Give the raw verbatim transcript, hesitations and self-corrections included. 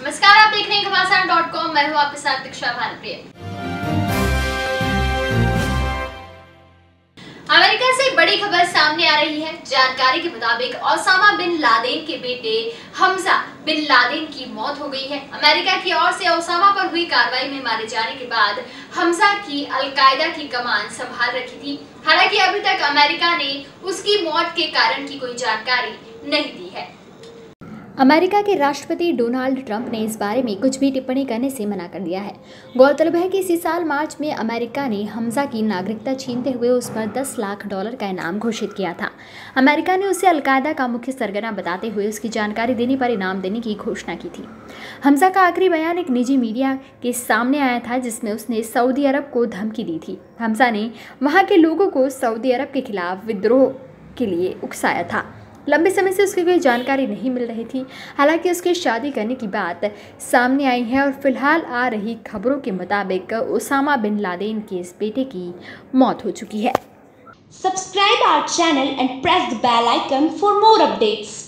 नमस्कार, आप देख रहे हैं घमासान डॉट कॉम। मैं हूं आपके साथ दीक्षा भानुप्रिय। अमेरिका से बड़ी खबर सामने आ रही है। जानकारी के मुताबिक ओसामा बिन लादेन के बेटे हमजा बिन लादेन की मौत हो गई है। अमेरिका की ओर से ओसामा पर हुई कार्रवाई में मारे जाने के बाद हमजा की अल-कायदा की कमान संभाल रखी थी। हालांकि अभी तक अमेरिका ने उसकी मौत के कारण की कोई जानकारी नहीं दी है। अमेरिका के राष्ट्रपति डोनाल्ड ट्रंप ने इस बारे में कुछ भी टिप्पणी करने से मना कर दिया है। गौरतलब है कि इसी साल मार्च में अमेरिका ने हमजा की नागरिकता छीनते हुए उस पर दस लाख डॉलर का इनाम घोषित किया था। अमेरिका ने उसे अल-कायदा का मुख्य सरगना बताते हुए उसकी जानकारी देने पर इनाम देने की घोषणा की थी। हमजा का आखिरी बयान एक निजी मीडिया के सामने आया था, जिसमें उसने सऊदी अरब को धमकी दी थी। हमजा ने वहाँ के लोगों को सऊदी अरब के खिलाफ विद्रोह के लिए उकसाया था। लंबे समय से उसकी कोई जानकारी नहीं मिल रही थी। हालांकि उसके शादी करने की बात सामने आई है और फिलहाल आ रही खबरों के मुताबिक ओसामा बिन लादेन के इस बेटे की मौत हो चुकी है। Subscribe our channel and press the bell icon for more updates.